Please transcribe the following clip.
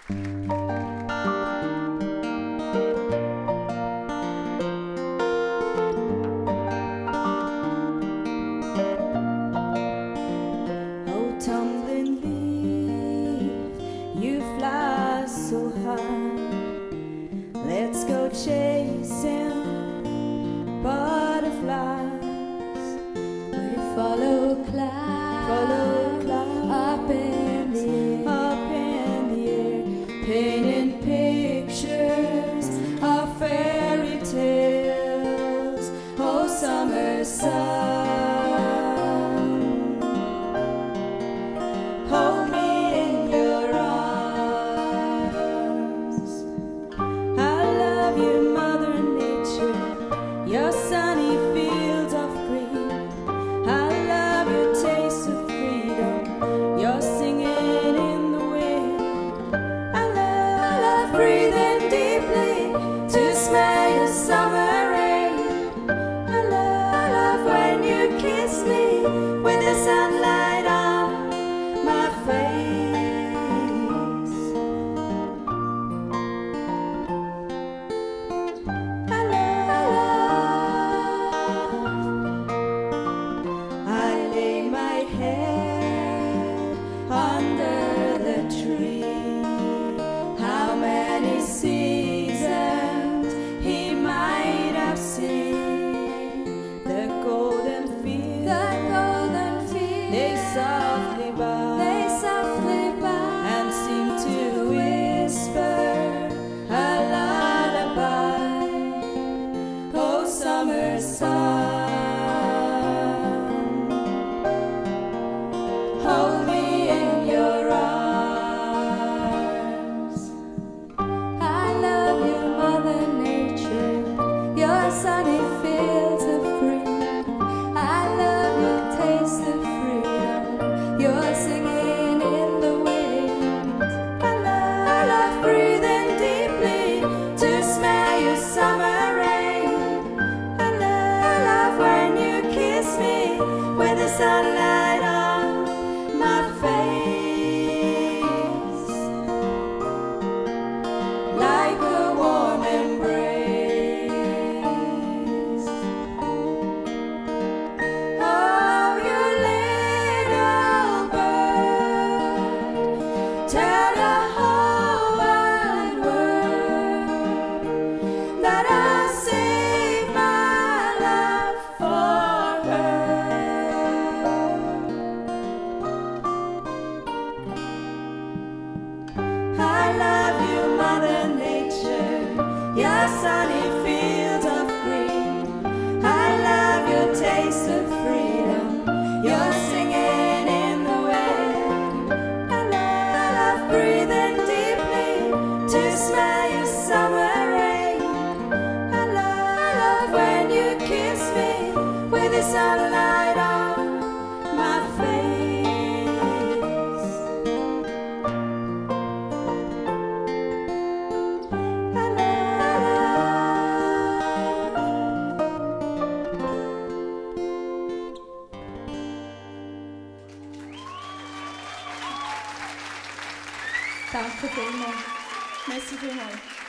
Oh, tumbling leaf, you fly so high. Let's go chasing butterflies. We follow clouds, up in the air, painting pictures of fairy tales. Oh, summer sun, hold me in your arms. I love you, Mother Nature, your sunny fields of green. I love your taste of freedom, your singing in the wind. I love breathing deeply to smell your summer rain. I love when you kiss me with the sunlight on my face. I lay my head under the tree. How many seasons he might have seen. The golden fields, they softly bow, and seem to whisper a lullaby. Oh, summer sun, hold me in your arms. I love you, Mother Nature, your sunny fields of green. I love your taste of freedom, your singing in the wind. I love breathing deeply to smell your summer rain. I love when you kiss me with the sunlight on my face, like a warm embrace. Oh, you little bird, tell the whole wide world that I save my love for her. I love you, Mother Nature, your sunny fields of green. I love your taste of freedom, your singing in the wind. I love breathing deeply to smell your summer rain. I love when you kiss me with the sunlight on my face. I Danke vielmals. Merci vielmals.